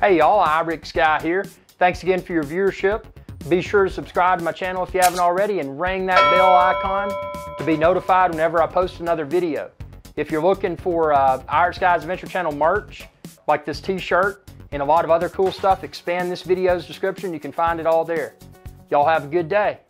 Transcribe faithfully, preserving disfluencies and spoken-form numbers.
Hey y'all, iRick Sky here. Thanks again for your viewership. Be sure to subscribe to my channel if you haven't already and ring that bell icon to be notified whenever I post another video. If you're looking for uh, iRick Sky's Adventure Channel merch, like this t-shirt and a lot of other cool stuff, expand this video's description. You can find it all there. Y'all have a good day.